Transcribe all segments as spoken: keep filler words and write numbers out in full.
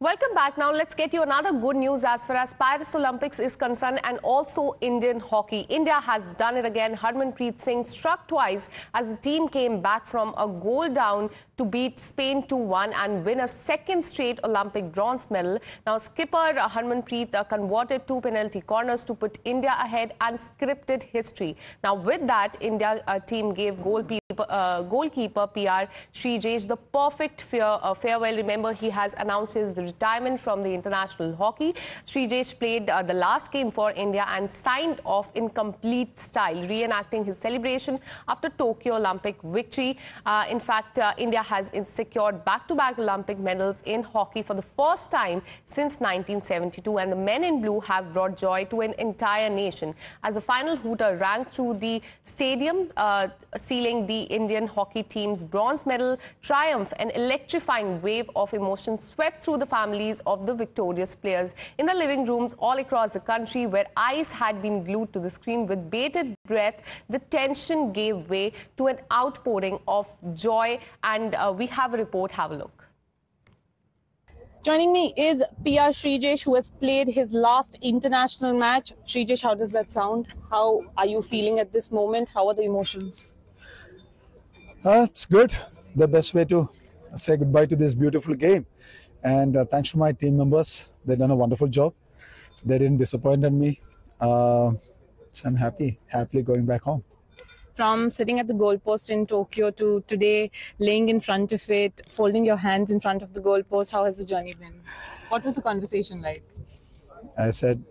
Welcome back. Now let's get you another good news as far as Paris Olympics is concerned and also Indian hockey. India has done it again. Harmanpreet Singh struck twice as the team came back from a goal down to beat Spain two one and win a second straight Olympic bronze medal. Now skipper Harmanpreet uh, converted two penalty corners to put India ahead and scripted history. Now with that, India uh, team gave goalkeeper, uh, goalkeeper P R Srijesh the perfect fair, uh, farewell. Remember, he has announced his retirement from the international hockey. Srijesh played uh, the last game for India and signed off in complete style, reenacting his celebration after Tokyo Olympic victory. Uh, in fact, uh, India has secured back-to-back Olympic medals in hockey for the first time since nineteen seventy-two, and the men in blue have brought joy to an entire nation as the final hooter rang through the stadium, uh, sealing the Indian hockey team's bronze medal triumph. An electrifying wave of emotion swept through the families of the victorious players. In the living rooms all across the country, where eyes had been glued to the screen with bated breath, the tension gave way to an outpouring of joy, and uh, we have a report. Have a look. Joining me is P R Srijesh, who has played his last international match. Srijesh, how does that sound? How are you feeling at this moment? How are the emotions? Uh, it's good. The best way to say goodbye to this beautiful game. And uh, thanks to my team members. They've done a wonderful job. They didn't disappoint me. Uh, so I'm happy, happily going back home. From sitting at the goalpost in Tokyo to today, laying in front of it, folding your hands in front of the goalpost, how has the journey been? What was the conversation like? I said,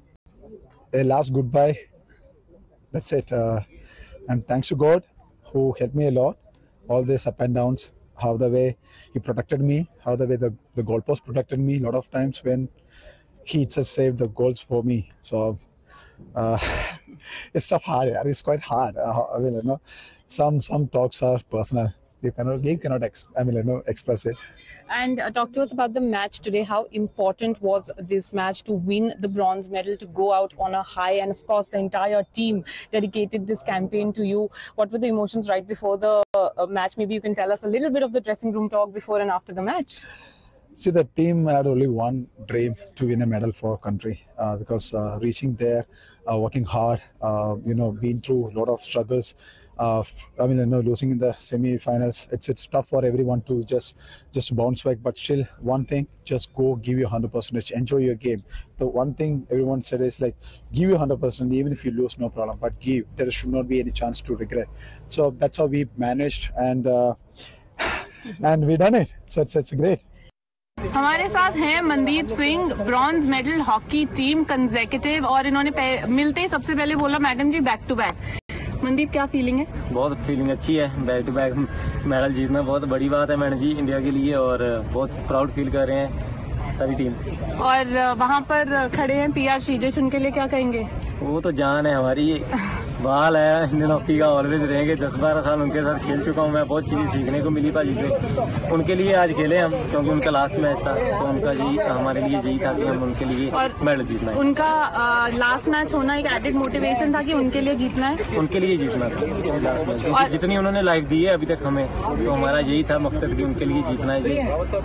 a last goodbye. That's it. Uh, and thanks to God, who helped me a lot. All this up and downs, how the way he protected me, how the way the, the goalpost protected me. A lot of times when he itself saved the goals for me. So uh, it's tough hard. Yeah. It's quite hard. Uh, I mean, you know, some some talks are personal. You cannot, you cannot ex I mean, you know, express it. And uh, talk to us about the match today. How important was this match to win the bronze medal, to go out on a high? And of course, the entire team dedicated this campaign to you. What were the emotions right before the uh, match? Maybe you can tell us a little bit of the dressing room talk before and after the match. See, the team had only one dream, to win a medal for country, uh, because uh, reaching there, uh, working hard, uh, you know, been through a lot of struggles. Uh, I mean, you know, losing in the semi-finals, it's it's tough for everyone to just just bounce back. But still, one thing, just go, give your one hundred percent, enjoy your game. The one thing everyone said is like, give your one hundred percent, even if you lose, no problem. But give, there should not be any chance to regret. So that's how we managed, and uh, and we done it. So it's it's great. हमारे साथ हैं Mandeep Singh, bronze medal hockey team consecutive, और इन्होंने मिलते ही सबसे पहले बोला, madam ji back to back. Mandeep, क्या फीलिंग है? बहुत फीलिंग अच्छी है। बैक टू बैक मेडल जीतना बहुत बड़ी बात है मैडम जी इंडिया के लिए, और बहुत प्राउड फील कर रहे हैं सारी टीम। और वहाँ पर खड़े हैं पी आर श्रीजेश, उनके लिए क्या कहेंगे? वो तो जान है हमारी, बाल है इंडियन हॉकी का, ऑलवेज रहेंगे। दस बारह साल उनके साथ खेल चुका हूँ मैं, बहुत चीजें सीखने को मिली भाजी से। उनके लिए आज खेले हम, क्योंकि उनका लास्ट मैच था, तो उनका जी हमारे लिए यही था कि हम उनके लिए मेडल जीतना है। उनका लास्ट मैच होना एक एडेड मोटिवेशन था कि उनके लिए जीतना है, उनके लिए जीतना था लास्ट मैच, क्योंकि जितनी उन्होंने लाइफ दी है अभी तक हमें, तो हमारा यही था मकसद कि उनके लिए जीतना है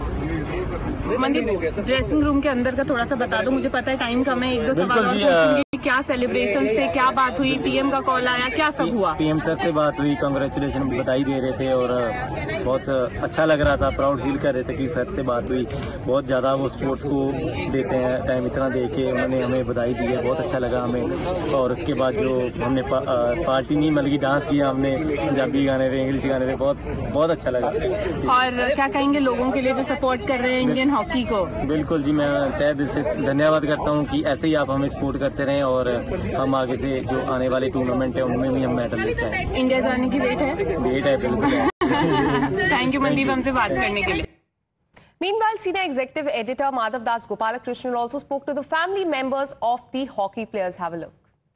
जी। मनदीप, ड्रेसिंग रूम के अंदर का थोड़ा सा बता दो, मुझे पता है टाइम कम है, एक दो सवाल। क्या सेलिब्रेशन थे, क्या बात हुई, पीएम का कॉल आया, क्या सब हुआ? पीएम सर से बात हुई, कांग्रेचुलेशन बधाई दे रहे थे, और बहुत अच्छा लग रहा था, प्राउड फील कर रहे थे कि सर से बात हुई। बहुत ज़्यादा वो स्पोर्ट्स को देते हैं टाइम, इतना दे के उन्होंने हमें बधाई दी है, बहुत अच्छा लगा हमें। और उसके बाद जो हमने पा, पार्टी नहीं मतलब डांस किया हमने, पंजाबी गाने पे, इंग्लिश गाने पे, बहुत बहुत अच्छा लगा। और क्या कहेंगे लोगों के लिए जो सपोर्ट कर रहे हैं इंडियन हॉकी को? बिल्कुल जी, मैं तहे दिल से धन्यवाद करता हूँ कि ऐसे ही आप हमें सपोर्ट करते रहें, और हम आगे से जो आने वाले टूर्नामेंट है उनमें भी हम मेडल लेते हैं। इंडिया जाने की वेट है? वेट है बिल्कुल। थैंक यू मनदीप हमसे बात करने के लिए। Meanwhile, senior executive editor Madhav Das Gopalakrishnan also spoke to the family members of the hockey players. Have a look.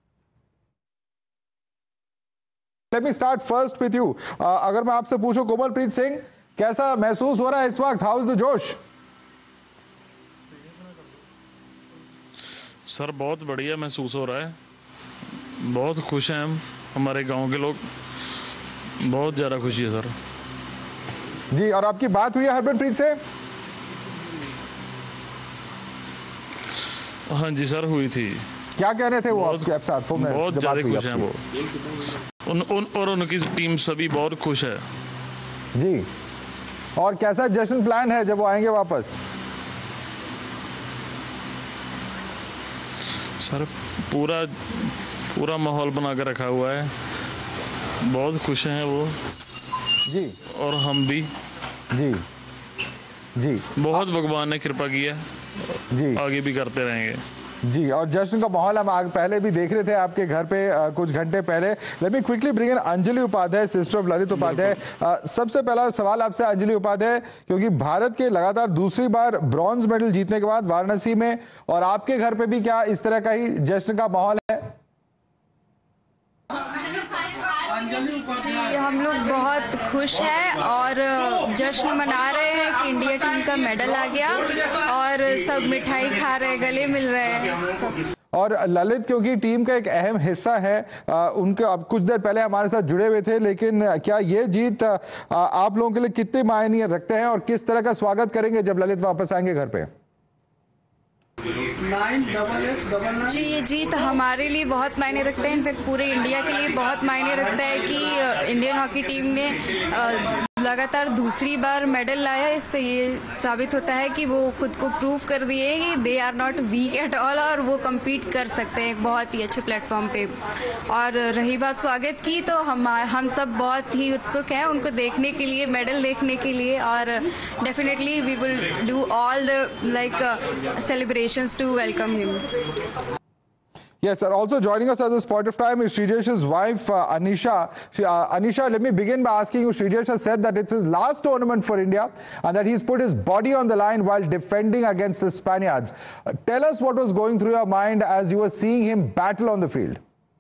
Let me start first with you. Uh, अगर मैं आपसे पूछूं कोमलप्रीत सिंह, कैसा महसूस हो रहा है इस वक्त? How is the josh? Sir बहुत बढ़िया महसूस हो रहा है, बहुत खुश हैं हम, हमारे गांव के लोग, बहुत ज़्यादा खुशी है सर। जी, और आपकी बात हुई है हरमनप्रीत से? हाँ जी सर, हुई थी। क्या कह रहे थे वो आपके साथ? बहुत ज्यादा खुश हैं वो, उन, उन और उनकी टीम सभी बहुत खुश है जी। और कैसा जश्न प्लान है जब वो आएंगे वापस? सर पूरा पूरा माहौल बना कर रखा हुआ है, बहुत खुश हैं वो जी, और हम भी जी जी। बहुत भगवान ने कृपा की है जी, आगे भी करते रहेंगे जी। और जश्न का माहौल हम आगे पहले भी देख रहे थे आपके घर पे आ, कुछ घंटे पहले। Let me quickly bring in Anjali Upadhyay, sister of Lalit Upadhyay. सबसे पहला सवाल आपसे अंजलि उपाध्याय, क्योंकि भारत के लगातार दूसरी बार ब्रॉन्ज मेडल जीतने के बाद वाराणसी में और आपके घर पे भी क्या इस तरह का ही जश्न का माहौल है? जी, हम लोग बहुत खुश हैं और जश्न मना रहे हैं कि इंडिया टीम का मेडल आ गया और सब मिठाई खा रहे हैं, गले मिल रहे हैं सब। और ललित क्योंकि टीम का एक अहम हिस्सा है, आ, उनके अब कुछ देर पहले हमारे साथ जुड़े हुए थे, लेकिन क्या ये जीत आ, आप लोगों के लिए कितने मायने रखते हैं और किस तरह का स्वागत करेंगे जब ललित वापस आएंगे घर पे? जी, ये जीत हमारे लिए बहुत मायने रखता है, इनफैक्ट पूरे इंडिया के लिए बहुत मायने रखता है कि इंडियन हॉकी टीम ने लगातार दूसरी बार मेडल लाया। इससे ये साबित होता है कि वो खुद को प्रूव कर दिए कि they are not weak at all और वो कम्पीट कर सकते हैं एक बहुत ही अच्छे प्लेटफॉर्म पे। और रही बात स्वागत की, तो हम हम सब बहुत ही उत्सुक हैं उनको देखने के लिए, मेडल देखने के लिए, और definitely we will do all the like celebrations to welcome him. Yes, sir. Also joining us at this point of time is Srijesh's wife, uh, Anisha. She, uh, Anisha, let me begin by asking you, Srijesh has said that it's his last tournament for India and that he's put his body on the line while defending against the Spaniards. Uh, tell us what was going through your mind as you were seeing him battle on the field.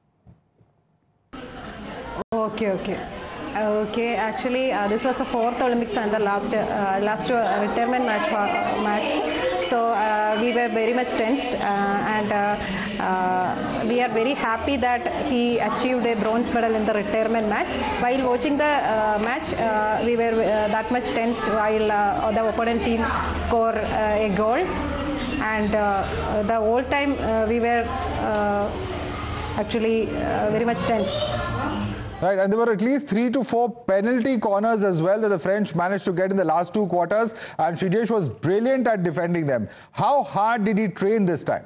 Okay, okay. Okay, actually, uh, this was the fourth Olympics and the last uh, last uh, retirement match. Uh, match. So uh, we were very much tensed, uh, and uh, uh, we are very happy that he achieved a bronze medal in the retirement match. While watching the uh, match, uh, we were uh, that much tensed while uh, the opponent team score uh, a goal, and uh, the whole time uh, we were uh, actually uh, very much tensed. Right, and there were at least three to four penalty corners as well that the French managed to get in the last two quarters, and Srijesh was brilliant at defending them. How hard did he train this time?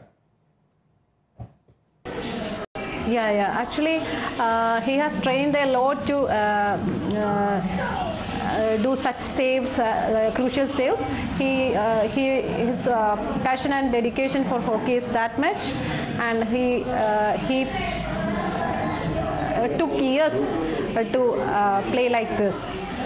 Yeah, yeah. Actually, uh, he has trained a lot to uh, uh, do such saves, uh, crucial saves. He, uh, he, his uh, passion and dedication for hockey is that much, and he, uh, he. took years to uh, play like this.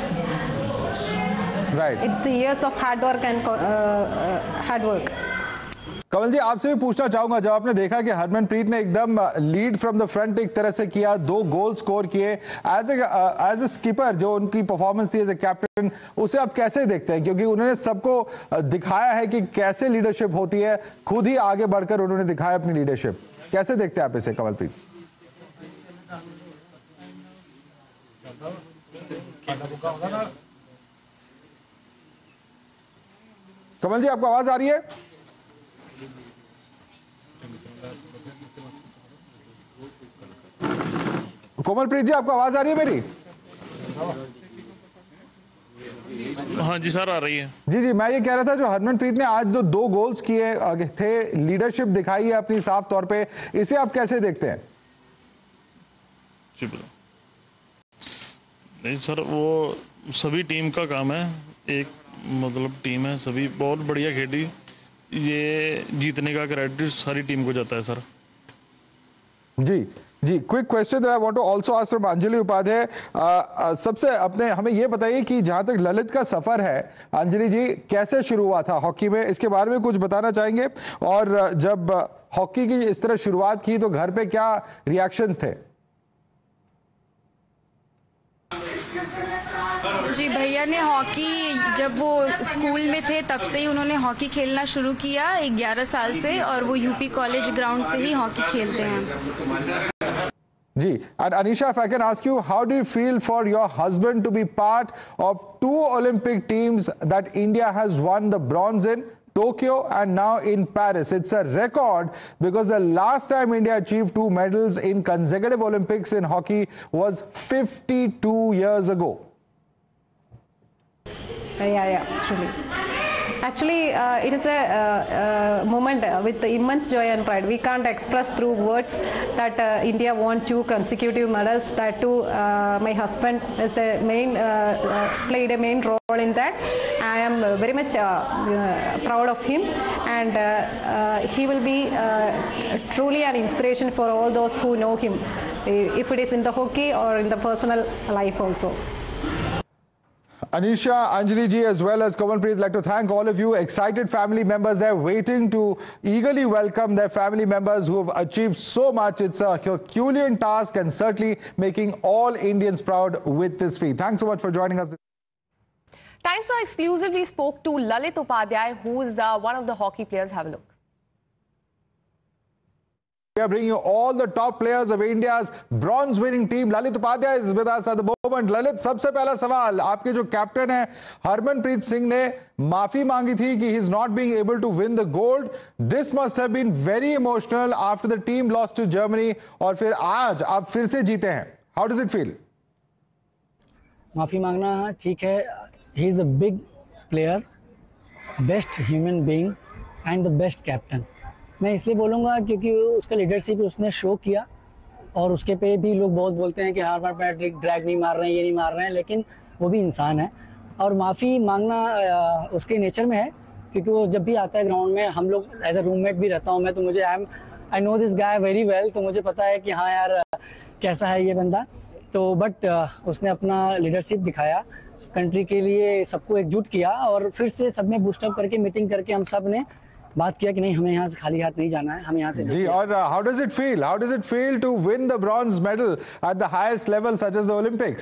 Right. It's years of hard work and uh, uh, hard work. Kamal ji, आपसे भी पूछना चाहूंगा, जब आपने देखा कि हरमनप्रीत ने एकदम लीड फ्रॉम द फ्रंट एक तरह से किया, दो गोल स्कोर किए, एज एज ए स्कीपर जो उनकी परफॉर्मेंस थी एज ए कैप्टन, उसे आप कैसे देखते हैं? क्योंकि उन्होंने सबको दिखाया है कि कैसे लीडरशिप होती है, खुद ही आगे बढ़कर उन्होंने दिखाया अपनी लीडरशिप। कैसे देखते हैं आप इसे कमलप्रीत? कमल जी, आपको आवाज आ रही है? कोमलप्रीत जी, आपको आवाज आ रही है मेरी? हाँ जी सर, आ रही है। जी जी, मैं ये कह रहा था, जो हरमनप्रीत ने आज जो दो गोल्स किए थे, लीडरशिप दिखाई है अपनी साफ तौर पे, इसे आप कैसे देखते हैं? नहीं सर, वो सभी टीम का काम है, एक मतलब टीम है, सभी बहुत बढ़िया खेली, ये जीतने का क्रेडिट सारी टीम को जाता है सर। जी जी, quick question I want to also ask from Anjali Upadhyay. सबसे अपने हमें ये बताइए कि जहां तक ललित का सफर है, अंजलि जी, कैसे शुरू हुआ था हॉकी में, इसके बारे में कुछ बताना चाहेंगे? और जब हॉकी की इस तरह शुरुआत की तो घर पे क्या रिएक्शंस थे? जी, भैया ने हॉकी जब वो स्कूल में थे तब से ही उन्होंने हॉकी खेलना शुरू किया, ग्यारह साल से, और वो यूपी कॉलेज ग्राउंड से ही हॉकी खेलते हैं। जी, and Anisha, if I can ask you, how do you feel for your husband to be part of two Olympic teams that India has won the bronze in Tokyo and now in Paris. It's a record because the last time India achieved two medals in consecutive Olympics in hockey was fifty-two years ago. Yeah, yeah, truly. Actually, uh, it is a uh, uh, moment with immense joy and pride. We can't express through words that uh, India won two consecutive medals. That too, uh, my husband is a main uh, uh, played a main role in that. I am uh, very much uh, uh, proud of him, and uh, uh, he will be uh, truly an inspiration for all those who know him, if it is in the hockey or in the personal life also. Anisha, Anjali ji, as well as Kamalpreet, I'd like to thank all of you. Excited family members there waiting to eagerly welcome their family members who have achieved so much. It's a Herculean task and certainly making all Indians proud with this feat. Thanks so much for joining us. Times Now exclusively spoke to Lalit Upadhyay, who's uh, one of the hockey players. Have a look. We are bringing you all the top players of India's bronze-winning team. Lalit Upadhyay is with us at the moment. Lalit, सबसे पहला सवाल, आपके जो captain है हरमनप्रीत सिंह ने माफी मांगी थी कि he is not being able to win the gold. This must have been very emotional after the team lost to Germany और फिर आज आप फिर से जीते हैं. How does it feel? माफी मांगना ठीक है. He is a big player, best human being and the best captain. मैं इसलिए बोलूँगा क्योंकि उसका लीडरशिप उसने शो किया और उसके पे भी लोग बहुत बोलते हैं कि हार बार पैट्रिक ड्रैग नहीं मार रहे हैं, ये नहीं मार रहे हैं, लेकिन वो भी इंसान है और माफ़ी मांगना उसके नेचर में है क्योंकि वो जब भी आता है ग्राउंड में, हम लोग एज अ रूममेट भी रहता हूँ मैं, तो मुझे I am I know this guy very well, तो मुझे पता है कि हाँ यार कैसा है ये बंदा. तो बट उसने अपना लीडरशिप दिखाया, कंट्री के लिए सबको एकजुट किया और फिर से सब में बूस्टअप करके मीटिंग करके हम सब ने बात किया कि नहीं, हमें यहाँ से खाली हाथ नहीं जाना है, हमें यहाँ से जी. और how does it feel how does it feel to win the bronze medal at the highest level such as the Olympics?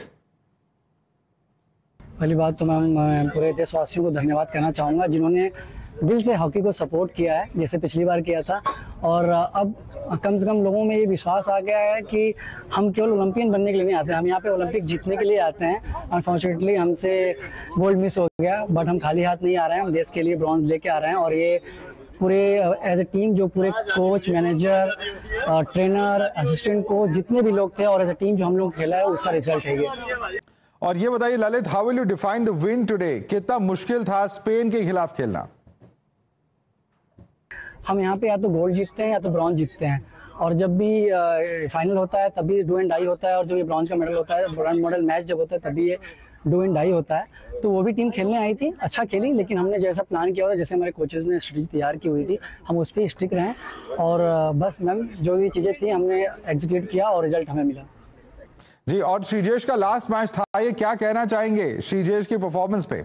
पहली बात तो मैं, मैं पूरे देशवासियों को धन्यवाद करना चाहूँगा जिन्होंने दिल से हॉकी को सपोर्ट किया है जैसे पिछली बार किया था, और अब कम से कम लोगों में ये विश्वास आ गया है कि हम केवल ओलंपियन बनने के लिए नहीं आते, हम यहाँ पे ओलंपिक जीतने के लिए आते हैं. अनफॉर्चुनेटली हमसे गोल्ड मिस हो गया, बट हम खाली हाथ नहीं आ रहे हैं, हम देश के लिए ब्रॉन्ज लेके आ रहे हैं. और ये पूरे एज ए टीम जो पूरे coach, manager, trainer, assistant coach जितने भी लोग थे और एज ए टीम जो हम लोग खेला है उसका रिजल्ट है ये. और ये बताइए Lalit, how will you define the win today? कितना मुश्किल था स्पेन के खिलाफ खेलना? हम यहाँ पे या तो गोल्ड जीतते हैं या तो ब्रॉन्ज जीतते हैं, और जब भी फाइनल होता है तभी डू एंड डाई होता है, और जब ये ब्रॉन्ज का मेडल होता है, ब्रॉन्ज मेडल मैच जब होता है तभी ये डू एंड डाई होता है. तो वो भी टीम खेलने आई थी, अच्छा खेली, लेकिन हमने जैसा प्लान किया हुआ था, जैसे हमारे कोचेस ने स्ट्रेटजी तैयार की हुई थी, हम उस पर स्टिक रहे और बस मैम जो भी चीज़ें थी हमने एग्जीक्यूट किया और रिजल्ट हमें मिला. जी. और श्रीजेश का लास्ट मैच था, ये क्या कहना चाहेंगे श्रीजेश की परफॉर्मेंस पे?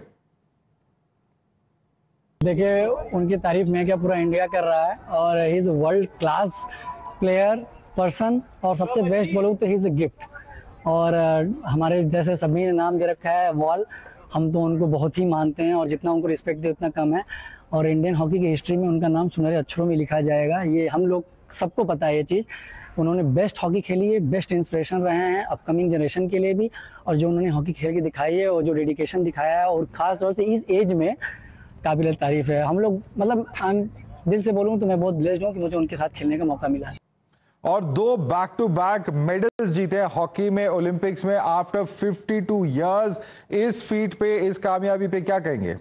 देखिए उनकी तारीफ में क्या पूरा इंडिया कर रहा है, और he is world class player person, और सबसे बेस्ट बोलूँ तो ही इज़ अ गिफ्ट. और हमारे जैसे सभी ने नाम दे रखा है वॉल, हम तो उनको बहुत ही मानते हैं और जितना उनको रिस्पेक्ट दे उतना कम है, और इंडियन हॉकी की हिस्ट्री में उनका नाम सुनहरे अक्षरों में लिखा जाएगा. ये हम लोग सबको पता है ये चीज़. उन्होंने बेस्ट हॉकी खेली है, बेस्ट इंस्पिरेशन रहे हैं अपकमिंग जनरेशन के लिए भी, और जो उन्होंने हॉकी खेल के दिखाई है और जो डेडिकेशन दिखाया है, और ख़ास तौर से इस एज में काबिल तारीफ है. हम लोग मतलब दिल से बोलूँ तो मैं बहुत ब्लेस्ड हूँ कि मुझे उनके साथ खेलने का मौका मिला है. और दो बैक टू बैक मेडल्स जीते हैं हॉकी में ओलंपिक्स में आफ्टर बावन इयर्स. इस फीट पे, इस कामयाबी पे क्या कहेंगे?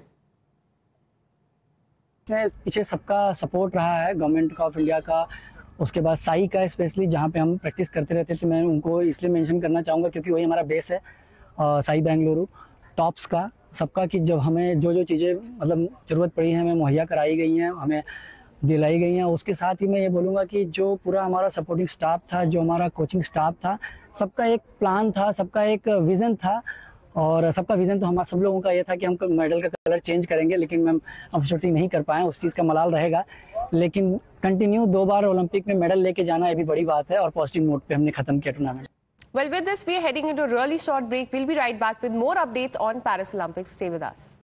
पीछे सबका सपोर्ट रहा है, गवर्नमेंट ऑफ इंडिया का, उसके बाद साई का स्पेशली, जहाँ पे हम प्रैक्टिस करते रहते थे. मैं उनको इसलिए मेंशन करना चाहूँगा क्योंकि वही हमारा बेस है, साई बेंगलुरु. टॉप्स का सबका कि जब हमें जो जो चीज़ें मतलब ज़रूरत पड़ी है हमें मुहैया कराई गई हैं, हमें दिलाई गई हैं. उसके साथ ही मैं ये बोलूँगा कि जो पूरा हमारा सपोर्टिंग स्टाफ था, जो हमारा कोचिंग स्टाफ था, सबका एक प्लान था, सबका एक विज़न था, और सबका विज़न तो हमारा सब लोगों का ये था कि हम मेडल का कलर चेंज करेंगे, लेकिन मैम अनफॉर्चुनेटली नहीं कर पाए. उस चीज़ का मलाल रहेगा, लेकिन कंटिन्यू दो बार ओलंपिक में मेडल लेके जाना ये भी बड़ी बात है, और पॉजिटिव नोट पे हमने खत्म किया tournament. Well, with this, we are heading into a really short break. We'll be right back with more updates on Paris Olympics. Stay with us.